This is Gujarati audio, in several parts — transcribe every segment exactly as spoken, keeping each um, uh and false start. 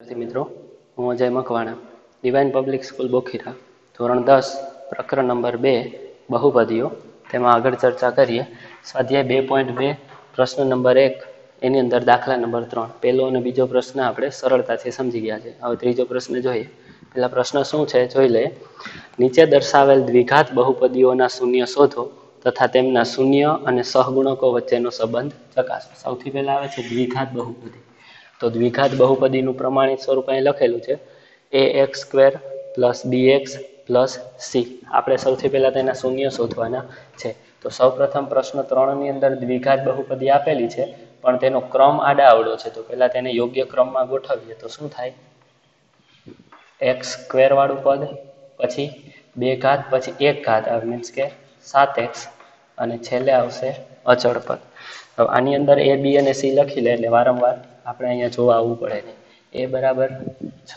વિદ્યાર્થી મિત્રો, હું Ajay Makwana, divine public school Bokhira, ધોરણ દસ, પ્રકરણ નંબર બે, બહુપદીઓ. તેમાં આગળ ચર્ચા કરીએ. સ્વાધ્યાય બે પોઈન્ટ બે, પ્રશ્ન નંબર એક, એની અંદર દાખલા નંબર ત્રણ. પહેલો અને બીજો પ્રશ્ન આપણે સરળતાથી સમજી ગયા છે. હવે ત્રીજો પ્રશ્ન જોઈએ. પહેલા પ્રશ્ન શું છે જોઈ લે. નીચે દર્શાવેલ દ્વિઘાત બહુપદીઓના શૂન્ય શોધો તથા તેમના શૂન્ય અને સહગુણકો વચ્ચેનો સંબંધ ચકાસો. સૌથી પહેલા આવે છે દ્વિઘાત બહુપદી. તો દ્વિઘાત બહુપદીનું પ્રમાણિત સ્વરૂપ અહીં લખેલું છે A X square plus B X plus C. આપણે સૌથી પહેલા તેના શૂન્ય શોધવાના છે. તો સૌપ્રથમ પ્રશ્ન ત્રણની અંદર દ્વિઘાત બહુપદી આપેલી છે, પણ તેનો ક્રમ આડાઅવળો છે. તો પહેલા તેને યોગ્ય ક્રમમાં ગોઠવીએ તો શું થાય? એક્સ સ્ક્વેર વાળું પદ, પછી બે ઘાત, પછી એક ઘાત, મીન્સ કે સાત એક્સ, અને છેલ્લે આવશે અચળ પદ. હવે આની અંદર એ બી અને સી લખી લે એટલે વારંવાર આપણે અહીંયા જોવા આવવું પડે નહીં. એ બરાબર છ,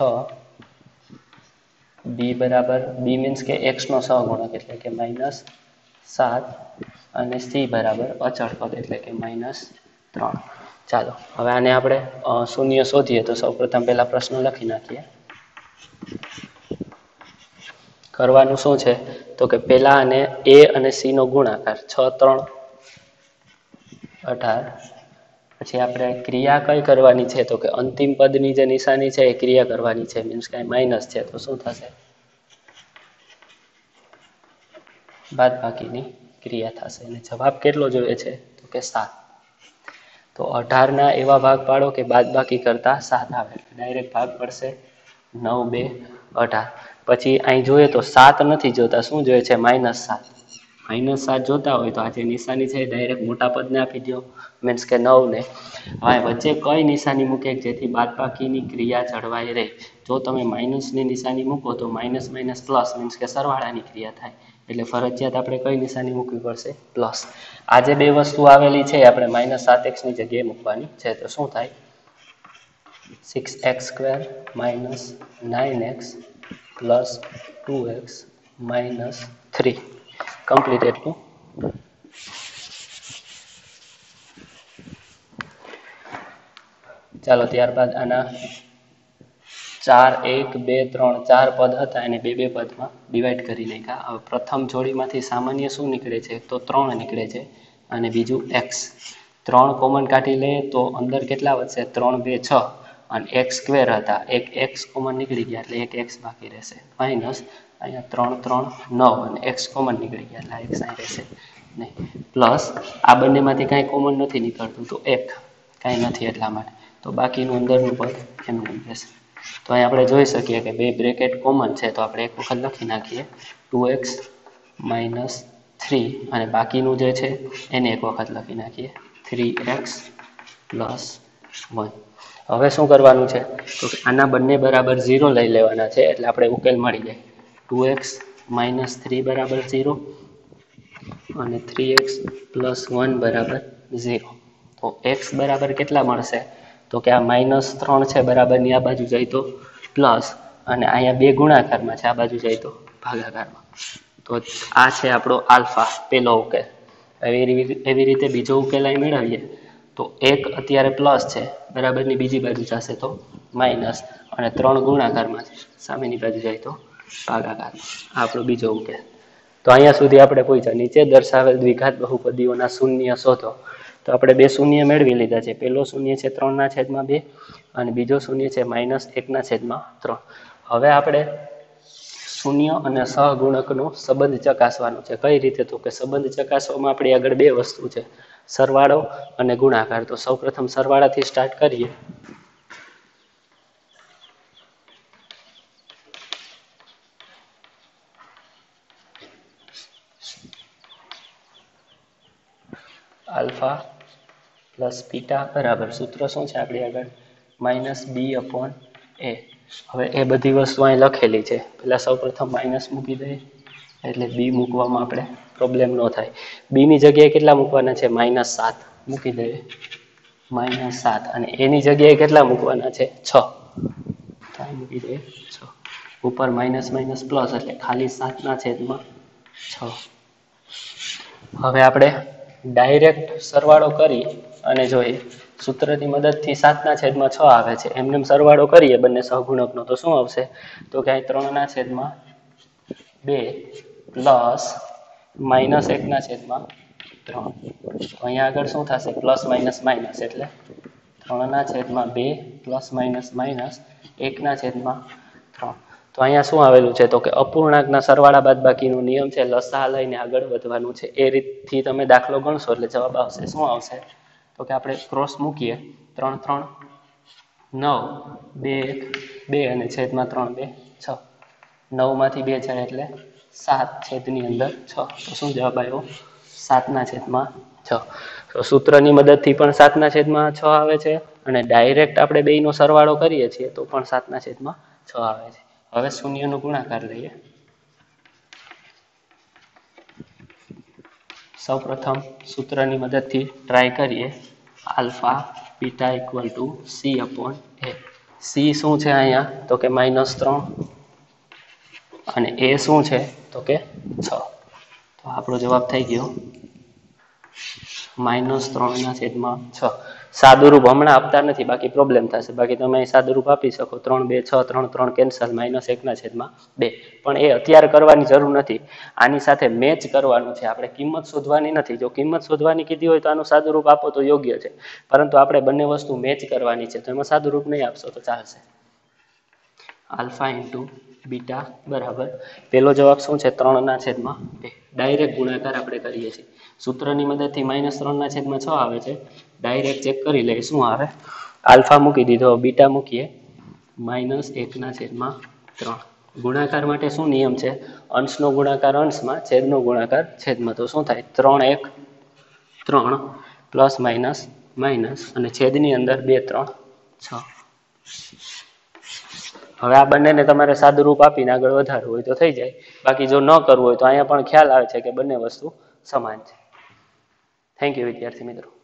બી બરાબર બી મીન્સ કે એક્સ નો સહગુણક એટલે કે માઇનસ સાત, અને સી બરાબર અચળ પદ એટલે કે માઇનસ ત્રણ. ચાલો હવે આને આપણે શૂન્ય શોધીએ. તો સૌપ્રથમ પહેલા પ્રશ્ન લખી નાખીએ. કરવાનું શું છે તો કે પેલા અને એ અને સી નો ગુણાકાર, છ ત્રણ અઢાર. પછી આપણે ક્રિયા કઈ કરવાની છે તો કે અંતિમ પદની જે નિશાની છે એ ક્રિયા કરવાની છે, મીન્સ કે માઇનસ છે. તો શું થશે? બાદબાકીની ક્રિયા થશે. અને જવાબ કેટલો જોઈએ છે તો કે સાત. તો અઢાર ના એવા ભાગ પાડો કે બાદબાકી કરતા સાત આવે. ડાયરેક્ટ ભાગ પડશે નવ બે અઢાર. પછી અહીં જોઈએ તો સાત નથી જોતા, શું જોઈએ છે? માઇનસ સાત. માઇનસ સાત જોતા હોય તો આ જે નિશાની છે ડાયરેક્ટ મોટા પદને આપી દો, મીન્સ કે નવ ને. હવે વચ્ચે કઈ નિશાની મૂકે જેથી બાદબાકીની ક્રિયા જળવાઈ રહે? જો તમે માઇનસની નિશાની મૂકો તો માઇનસ માઇનસ પ્લસ, મીન્સ કે સરવાળાની ક્રિયા થાય. એટલે ફરજિયાત આપણે કઈ નિશાની મૂકવી પડશે? પ્લસ. આ જે બે વસ્તુ આવેલી છે આપણે માઇનસ સાત એક્સની જગ્યાએ મૂકવાની છે. તો શું થાય? Six X square minus nine X plus two X minus three. Complete એટલું. ચાલો ત્યારબાદ આના ચાર એક બે ત્રણ ચાર પદ હતા એને બે બે પદમાં ડિવાઈડ કરી નાખ્યા. હવે પ્રથમ જોડીમાંથી સામાન્ય શું નીકળે છે તો ત્રણ નીકળે છે, અને બીજું એક્સ. ત્રણ કોમન કાઢી લે તો અંદર કેટલા વધશે? ત્રણ બે છ, અને એક્સ સ્ક્વેર હતા, એક એક્સ કોમન નીકળી ગયા એટલે એક એક્સ બાકી રહેશે. માઇનસ અહીંયા ત્રણ ત્રણ નવ, અને એક્સ કોમન નીકળી ગયા એટલે એક્સ અહીં રહેશે નહીં. પ્લસ આ બંનેમાંથી કાંઈ કોમન નથી નીકળતું તો એક કાંઈ નથી એટલા માટે. તો બાકીનું અંદરનું પદ એમનું રહેશે. તો અહીં આપણે જોઈ શકીએ કે બે બ્રેકેટ કોમન છે, તો આપણે એક વખત લખી નાખીએ ટુ એક્સ માઇનસ થ્રી, અને બાકીનું જે છે એને એક વખત લખી નાખીએ થ્રી એક્સ પ્લસ વન. હવે શું કરવાનું છે તો આના બંને બરાબર ઝીરો લઈ લેવાના છે એટલે આપણે ઉકેલ મળી જાય. ટુ એક્સ માઇનસ થ્રી બરાબર ઝીરો, અને થ્રી એક્સ પ્લસ વન બરાબર ઝીરો. તો એક્સ બરાબર કેટલા મળશે તો કે આ માઇનસ ત્રણ છે બરાબરની આ બાજુ જાય તો પ્લસ, અને અહીંયા બે ગુણાકારમાં છે, આ બાજુ જાય તો ભાગાકારમાં. તો આ છે આપણો આલ્ફા, પેલો ઉકેલ. એવી એવી રીતે બીજો ઉકેલ અહીં મેળવીએ તો એક અત્યારે પ્લસ છે બરાબરની બીજી બાજુ જશે તો માઇનસ, અને ત્રણ ગુણાકારમાં છે, સામેની બાજુ જાય તો ભાગાકારમાં. આ આપણો બીજો ઉકેલ. તો અહીંયા સુધી આપણે પહોંચ્યા. નીચે દર્શાવેલ દ્વિઘાત બહુપદીઓના શૂન્ય શોધો. તો આપણે બે શૂન્ય મેળવી લીધા છે. પહેલો શૂન્ય છે ત્રણના છેદમાં બે, અને બીજો શૂન્ય છે માઇનસ એકના છેદમાં ત્રણ. હવે આપણે શૂન્ય અને સહગુણકનો સંબંધ ચકાસવાનો છે. કઈ રીતે તો કે સંબંધ ચકાસવામાં આપણી આગળ બે વસ્તુ છે, સરવાળો અને ગુણાકાર. તો સૌપ્રથમ સરવાળાથી સ્ટાર્ટ કરીએ. આલ્ફા પ્લસ બીટા બરાબર સૂત્ર શું છે આપણી આગળ? Minus B upon A. હવે એ બધી વસ્તુ અહીં લખેલી છે. પહેલાં સૌપ્રથમ માઇનસ મૂકી દઈએ એટલે બી મૂકવામાં આપણે પ્રોબ્લેમ ન થાય. બીની જગ્યાએ કેટલા મૂકવાના છે? માઇનસ સાત મૂકી દઈએ, માઇનસ સાત. અને એની જગ્યાએ કેટલા મૂકવાના છે? છ. મૂકી દઈએ છ. ઉપર માઇનસ માઇનસ પ્લસ એટલે ખાલી સાતના છેદમાં છ. હવે આપણે ડાયરેક્ટ સરવાળો કરી અને જોઈએ સૂત્રની મદદથી સાતના છેદમાં છ આવે છે. એમને એમ સરવાળો કરીએ બંને સહગુણકનો તો શું આવશે? તો કે અહીં ત્રણના છેદમાં બે પ્લસ માઇનસ એકના છેદમાં ત્રણ. અહીંયા આગળ શું થશે? પ્લસ માઇનસ માઇનસ એટલે ત્રણના છેદમાં બે પ્લસ માઇનસ માઇનસ એકના છેદમાં ત્રણ. તો અહીંયા શું આવેલું છે? તો કે અપૂર્ણાંકના સરવાળા બાદબાકીનો નિયમ છે, લસા લઈને આગળ વધવાનું છે. એ રીતથી તમે દાખલો ગણશો એટલે જવાબ આવશે. શું આવશે? તો કે આપણે ક્રોસ મૂકીએ, ત્રણ ત્રણ નવ, બે એક બે અને છેદમાં ત્રણ બે છ. નવમાંથી બે જાય એટલે સાત, છેદની અંદર છ. તો શું જવાબ આવ્યો? સાતના છેદમાં છ. તો સૂત્રની મદદથી પણ સાતના છેદમાં છ આવે છે અને ડાયરેક્ટ આપણે બેયનો સરવાળો કરીએ છીએ તો પણ સાતના છેદમાં છ આવે છે. હવે શૂન્યનો ગુણાકાર લઈએ. સૌ પ્રથમ સૂત્રની મદદથી ટ્રાય કરીએ. Alpha beta equal to C upon A. C શું છે અહીંયા? તો કે માઇનસ ત્રણ અને એ શું છે? તો કે છ. તો આપણો જવાબ થઈ ગયો માઇનસ ત્રણના છેદમાં છ. સાદુરૂપ હમણાં આપતા નથી, બાકી પ્રોબ્લેમ થશે. બાકી તમે અહીં સાદુરૂપ આપી શકો. ત્રણ બે છ, ત્રણ ત્રણ કેન્સલ, માઇનસ એકના છેદમાં બે. પણ એ અત્યારે કરવાની જરૂર નથી. આની સાથે મેચ કરવાનું છે. આપણે કિંમત શોધવાની નથી. જો કિંમત શોધવાની કીધી હોય તો આનું સાદુરૂપ આપો તો યોગ્ય છે, પરંતુ આપણે બંને વસ્તુ મેચ કરવાની છે, તો એમાં સાદુરૂપ નહીં આપશો તો ચાલશે. આલ્ફા ઇન્ટુ બીટા બરાબર પેલો જવાબ શું છે? ત્રણના છેદમાં બે. ડાયરેક્ટ ગુણાકાર આપણે કરીએ છીએ. સૂત્રની મદદથી માઇનસ ત્રણના છેદમાં છ આવે છે. ડાયરેક્ટ ચેક કરી લઈએ શું આવે. આલ્ફા મૂકી દીધો, બીટા મૂકીએ, માઇનસ એકના છેદમાં ત્રણ. ગુણાકાર માટે શું નિયમ છે? અંશનો ગુણાકાર અંશમાં, છેદનો ગુણાકાર છેદમાં. તો શું થાય? ત્રણ એક ત્રણ પ્લસ માઇનસ માઇનસ અને છેદની અંદર બે ત્રણ છ. હવે આ બંનેને તમારે સાદુરૂપ આપીને આગળ વધારવું હોય તો થઈ જાય. બાકી જો ન કરવું હોય તો અહીંયા પણ ખ્યાલ આવે છે કે બંને વસ્તુ સમાન છે. થેન્ક યુ વિદ્યાર્થી મિત્રો.